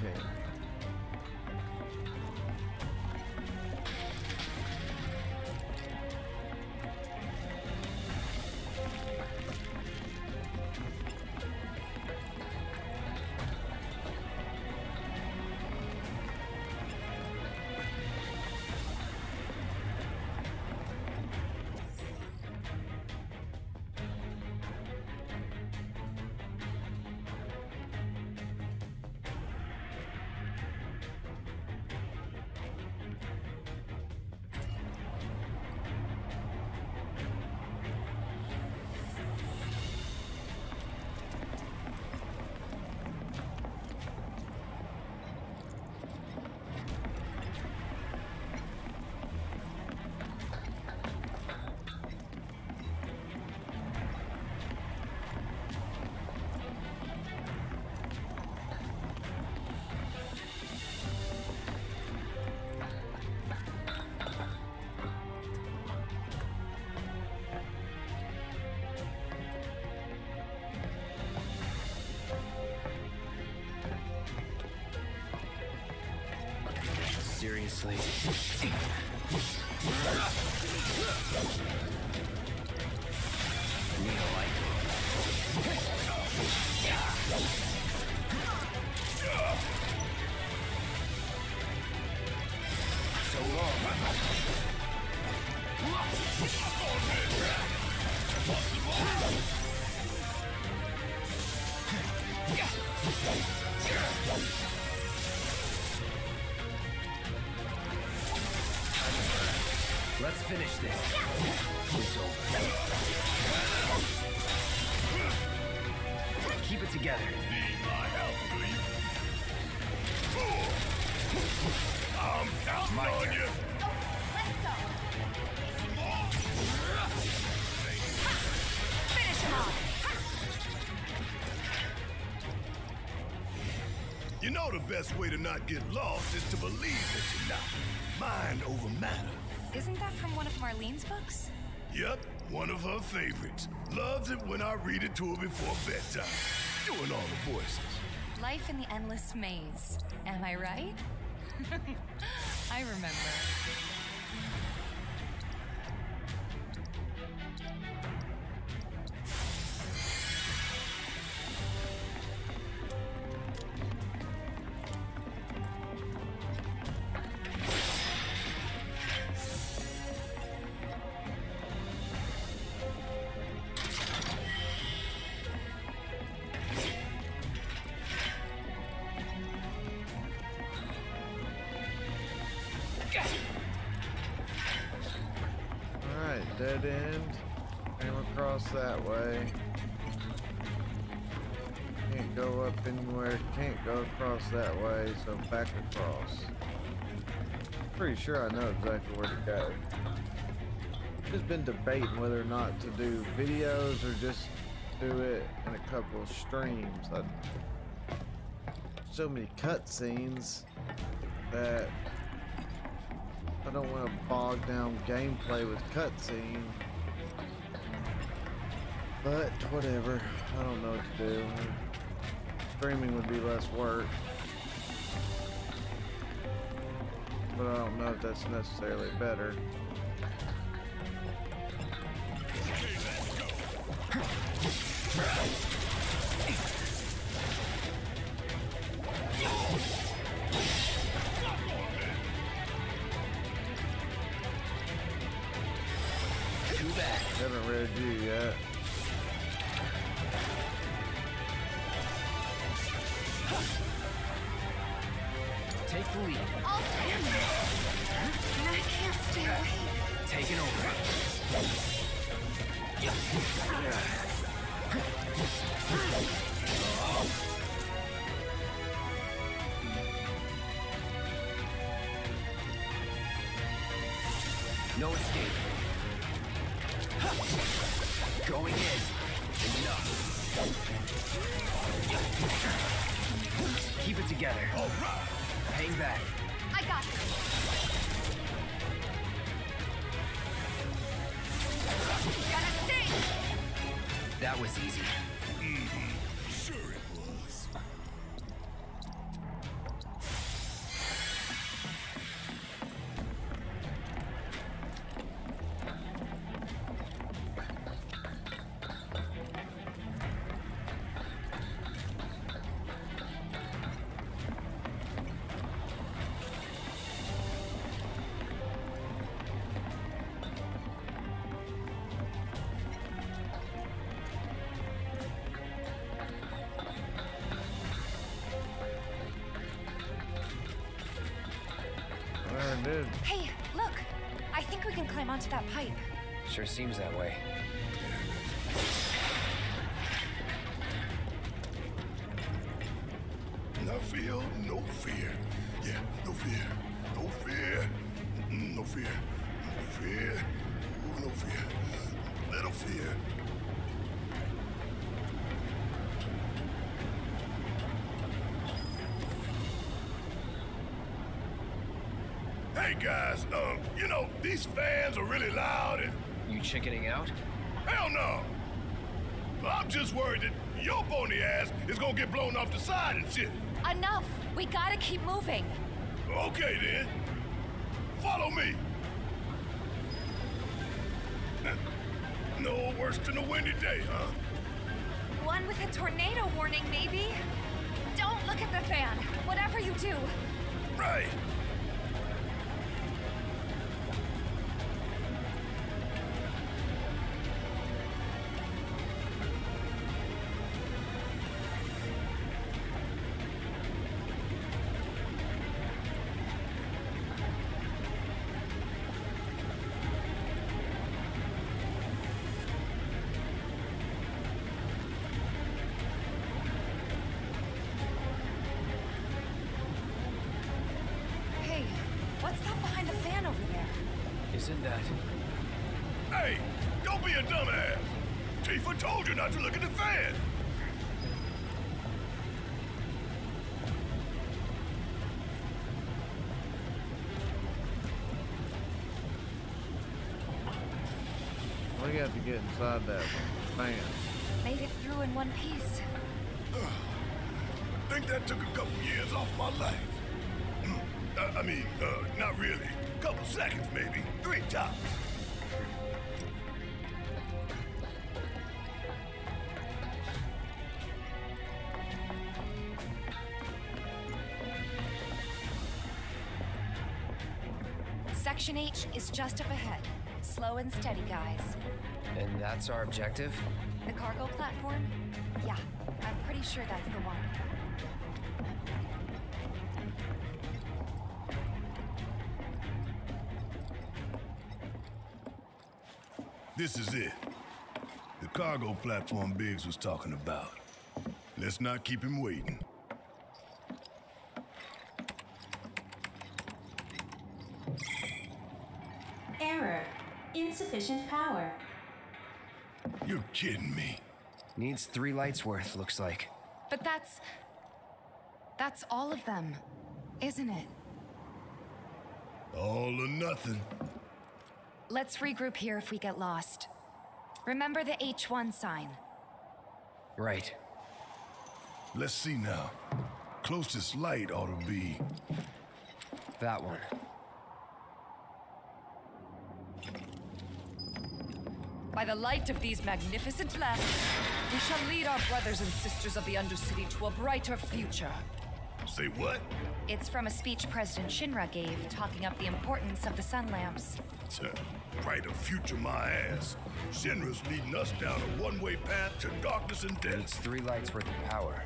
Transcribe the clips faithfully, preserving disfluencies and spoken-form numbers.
team. Seriously. Me like it. So long. Let's finish this. It's over. Keep it together. Need my help, do you? I'm counting My on turn. you. Let's go. Finish him off. You know the best way to not get lost is to believe that you're not. Mind over matter. Isn't that from one of Marlene's books? Yep, one of her favorites. Loves it when I read it to her before bedtime. Doing all the voices. Life in the Endless Maze. Am I right? I remember. Alright, dead end. Came across that way. Can't go up anywhere. Can't go across that way, so back across. Pretty sure I know exactly where to go. Just been debating whether or not to do videos or just do it in a couple of streams. I, so many cutscenes that I don't want to bog down gameplay with cutscene. But whatever, I don't know what to do. Streaming would be less work. But I don't know if that's necessarily better. Too bad. Haven't read you yet. Take the lead. I'll stand there. I can't stay away. Taking over. No escape. Going in. Enough. Keep it together. All right. Hang back. I got this. Gotta stay. That was easy. Sure it was. did. Hey, look! I think we can climb onto that pipe. Sure seems that way. No fear, no fear. Yeah, no fear, no fear. Mm, No fear, no fear. Ooh, no fear. Little fear. Hey guys, um, you know, these fans are really loud and You chickening out? hell no! I'm just worried that your pony ass is gonna get blown off the side and shit. Enough! We gotta keep moving. Okay then. Follow me. No worse than a windy day, huh? One with a tornado warning, maybe? Don't look at the fan, whatever you do. Right. Hey, what's that behind the fan over there? Isn't that... Hey, don't be a dumbass. Tifa told you not to look at the fan. We have to get inside that fan. Made it through in one piece. Think that took a couple years off my life. Hmm. Uh, I mean, uh, not really. Couple seconds, maybe. Three tops. Section H is just up ahead. Slow and steady, guys. And that's our objective? The cargo platform? Yeah, I'm pretty sure that's the one. This is it. The cargo platform Biggs was talking about. Let's not keep him waiting. Error. Insufficient power. You're kidding me. Needs three lights worth, looks like. But that's... that's all of them, isn't it? All or nothing. Let's regroup here if we get lost. Remember the H one sign. Right. Let's see now. Closest light ought to be... That one. By the light of these magnificent lamps, we shall lead our brothers and sisters of the Undercity to a brighter future. Say what? It's from a speech President Shinra gave, talking up the importance of the sun lamps. Tuh, brighter future my ass. Shinra's leading us down a one-way path to darkness and death. Needs three lights worth of power.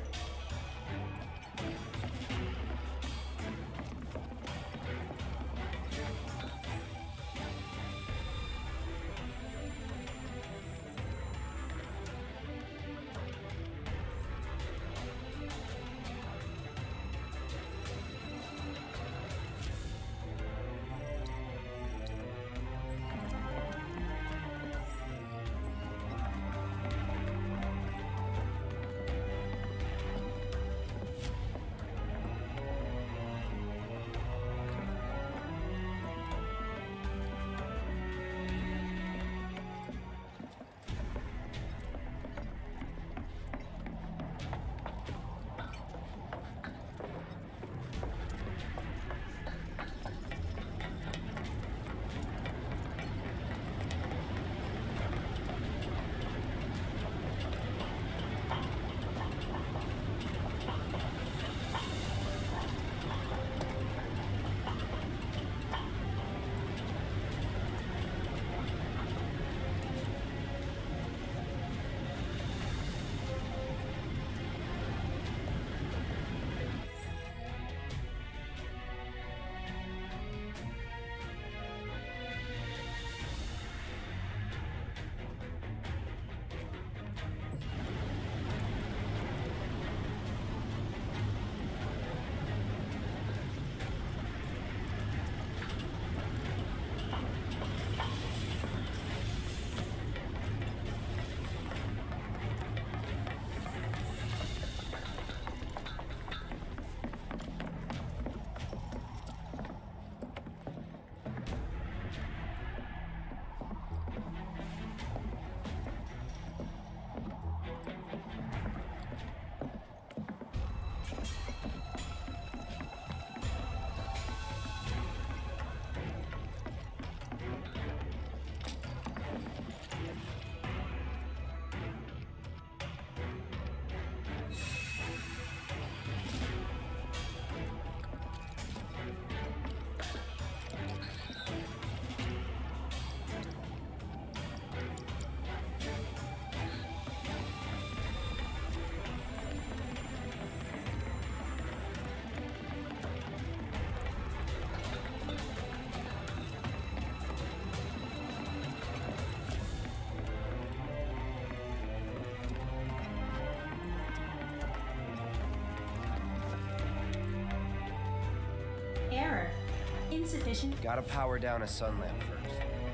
Insufficient. Gotta power down a sun lamp first.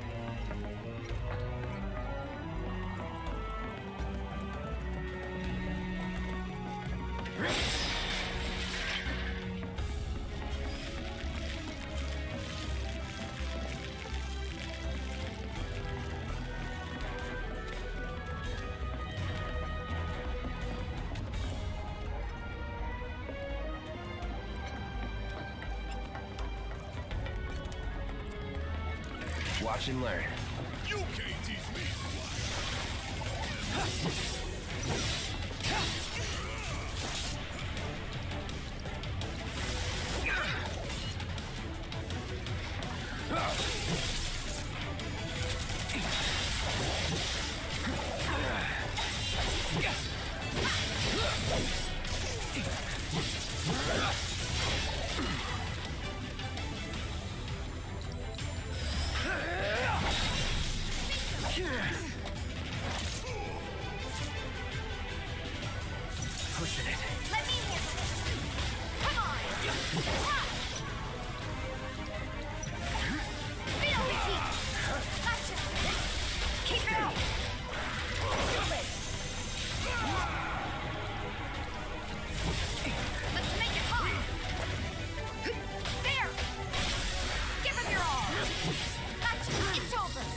Watch and learn. You can't teach me. Pushing it. Let me handle it. Come on! Feel the heat! Gotcha! Keep it up! Feel it! Let's make it hot! There! Give him your all! Gotcha! It's over!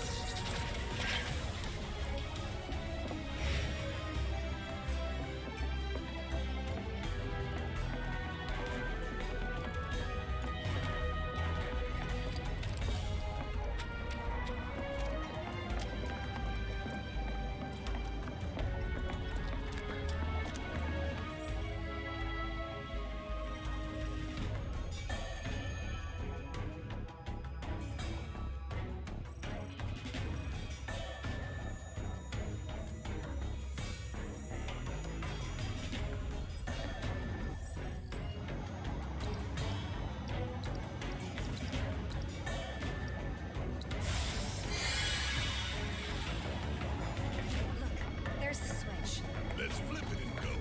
There's the switch. Let's flip it and go.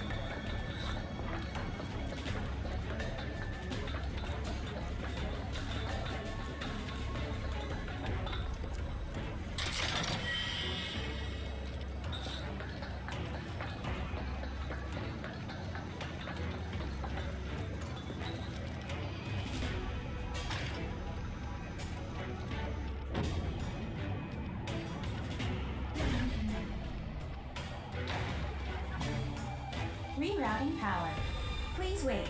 Rerouting power. Please wait.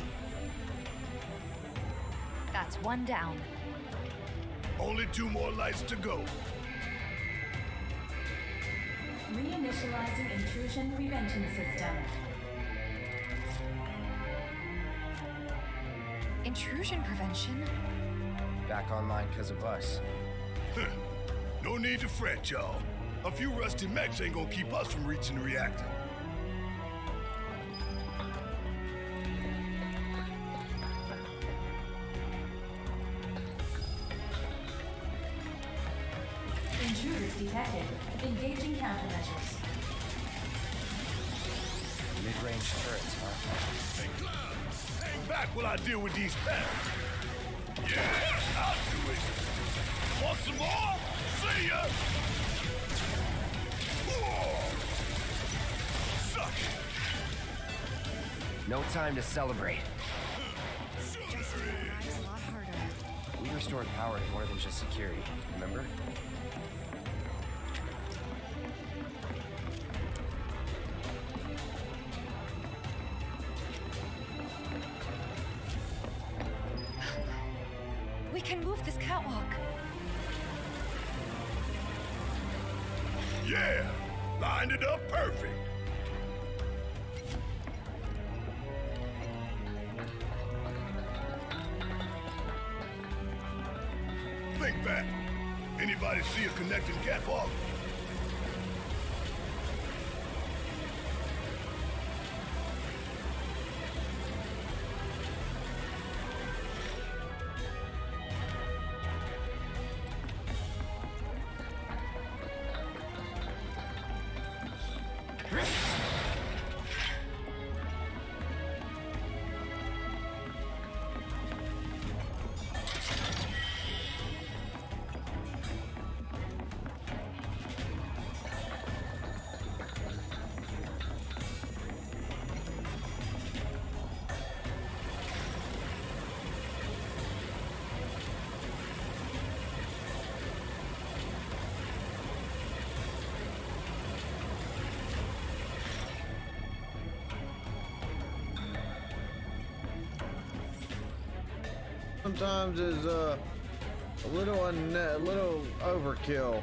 That's one down. Only two more lights to go. Reinitializing intrusion prevention system. Intrusion prevention? Back online because of us. No need to fret, y'all. A few rusty mechs ain't gonna keep us from reaching the reactor. Intruders detected. Engaging countermeasures. Mid-range turrets, huh? Hey, Cloud, hang back while I deal with these pests. Yeah, I'll do it. Want some more? See ya! Whoa. Suck it. No time to celebrate. It's a lot harder. We restored power to more than just security, remember? We can move this catwalk. Yeah, lined it up perfect. Think back. Anybody see a connecting catwalk? sometimes is uh, a little un a little overkill.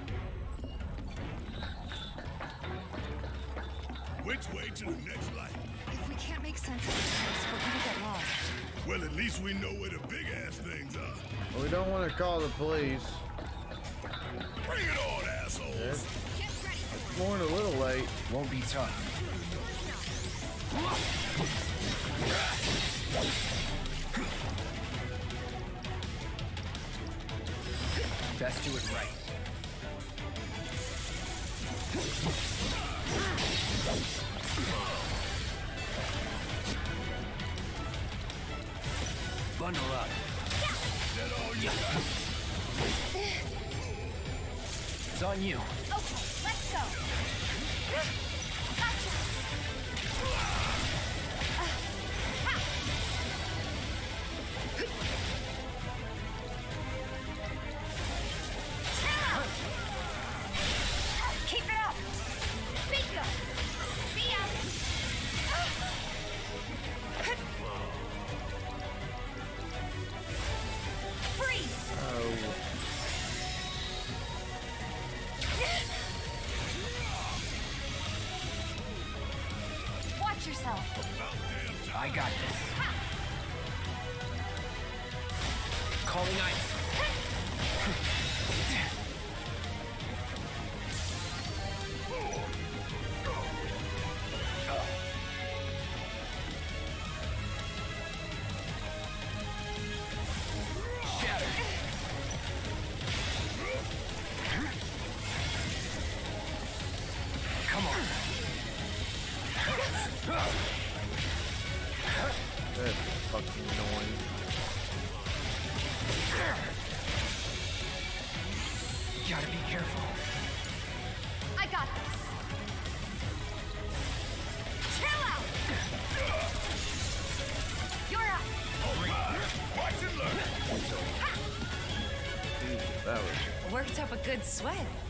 Which way to the next light? If we can't make sense of this place, we're gonna get lost. Well, at least we know where the big-ass things are. We don't want to call the police. Bring it on, assholes! Yeah. Get ready. It's born a little late. Won't be tough. Best do it right. Bundle up. That all you got? It's on you. Okay, let's go. Gotcha. Keep it up. Bingo. See ya. Freeze. Oh. Watch yourself. I got this. Calling ice. Shatter. Come on. That's fucking annoying. Gotta be careful. I got this. Chill out. You're up. Watch and learn! Jesus, that was Worked up a good sweat.